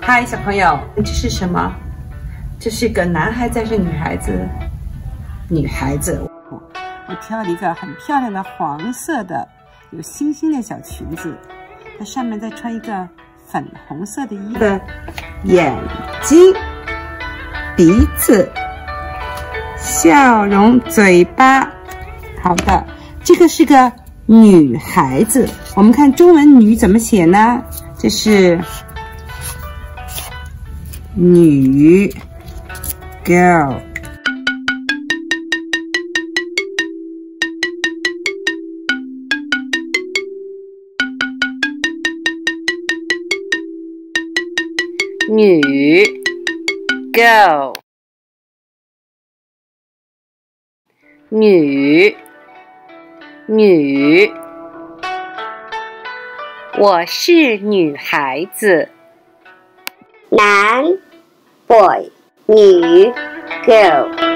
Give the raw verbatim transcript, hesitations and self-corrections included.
嗨，小朋友，这是什么？这是个男孩子还是女孩子？女孩子。我挑了一个很漂亮的黄色的有星星的小裙子，它上面再穿一个粉红色的衣服的眼睛、鼻子、笑容、嘴巴。好的，这个是个女孩子。我们看中文女怎么写呢？这是女 girl。女 girl， 女女，我是女孩子。 男 boy， 女 girl。